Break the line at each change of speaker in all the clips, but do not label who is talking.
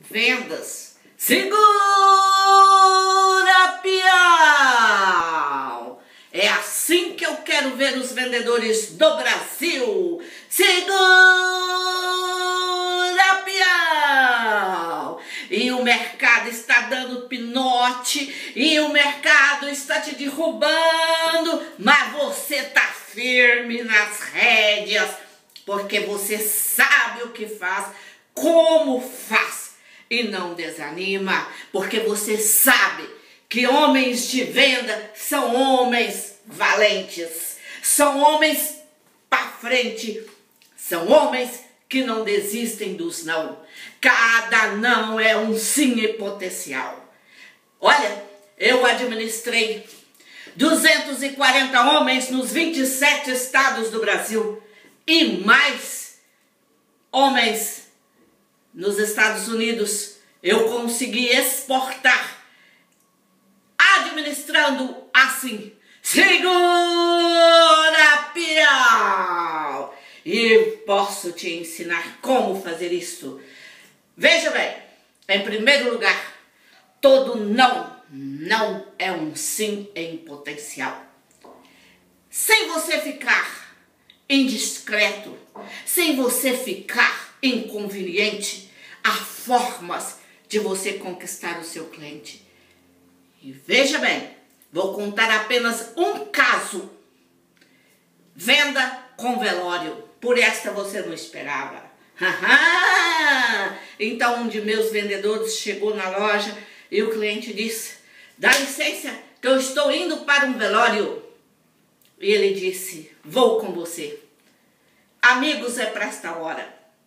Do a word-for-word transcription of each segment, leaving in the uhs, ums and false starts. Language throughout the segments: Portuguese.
vendas. Segura, peão! É assim que eu quero ver os vendedores do Brasil. Segura, peão! E o mercado está dando pinote, e o mercado está te derrubando, mas você está firme nas rédeas, porque você sabe o que faz, como faz, e não desanima, porque você sabe que homens de venda são homens valentes, são homens para frente, são homens que não desistem dos não. Cada não é um sim em potencial. Olha, eu administrei duzentos e quarenta homens nos vinte e sete estados do Brasil e mais homens nos Estados Unidos. Eu consegui exportar administrando assim. Segura, peão! E posso te ensinar como fazer isso. Veja bem, em primeiro lugar, todo não, não é um sim em potencial. Sem você ficar indiscreto, sem você ficar inconveniente, há formas de você conquistar o seu cliente. E veja bem, vou contar apenas um caso. Venda com velório. Por esta você não esperava. Então um de meus vendedores chegou na loja e o cliente disse: dá licença que eu estou indo para um velório. E ele disse: vou com você. Amigos é para esta hora.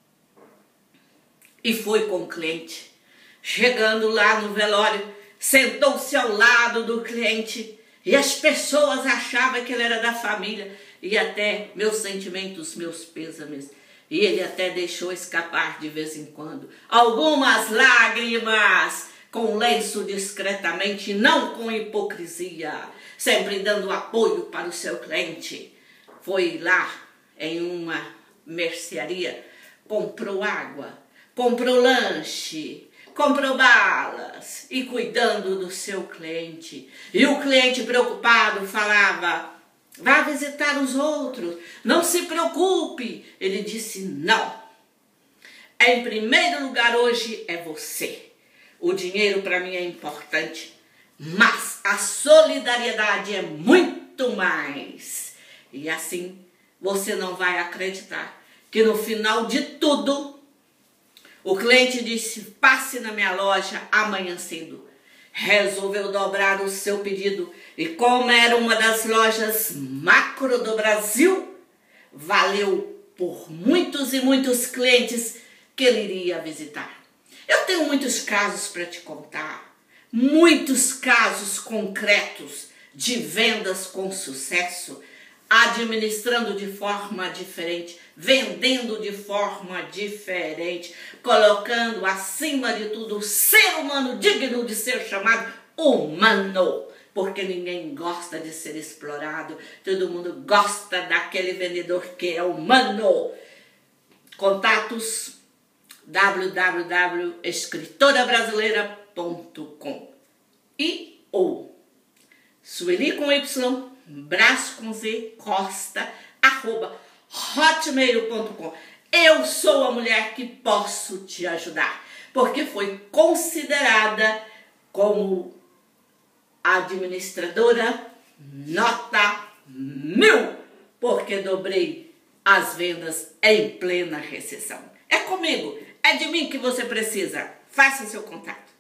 E foi com o cliente. Chegando lá no velório, sentou-se ao lado do cliente e as pessoas achavam que ele era da família, e até meus sentimentos, meus pêsames. E ele até deixou escapar de vez em quando algumas lágrimas, com lenço discretamente, não com hipocrisia, sempre dando apoio para o seu cliente. Foi lá em uma mercearia, comprou água, comprou lanche, comprou balas e cuidando do seu cliente. E o cliente preocupado falava: vá visitar os outros, não se preocupe. Ele disse: não. Em primeiro lugar hoje é você. O dinheiro para mim é importante, mas a solidariedade é muito mais. E assim você não vai acreditar que no final de tudo, o cliente disse: passe na minha loja amanhã cedo. Resolveu dobrar o seu pedido e, como era uma das lojas macro do Brasil, valeu por muitos e muitos clientes que ele iria visitar. Eu tenho muitos casos para te contar, muitos casos concretos de vendas com sucesso, administrando de forma diferente, vendendo de forma diferente, colocando acima de tudo o ser humano digno de ser chamado humano, porque ninguém gosta de ser explorado, todo mundo gosta daquele vendedor que é humano. Contatos w w w ponto escritora brasileira ponto com e ou Sueli com Y, Brás com Z, Costa, arroba hotmail ponto com. Eu sou a mulher que posso te ajudar, porque foi considerada como administradora nota mil, porque dobrei as vendas em plena recessão. É comigo, é de mim que você precisa. Faça seu contato.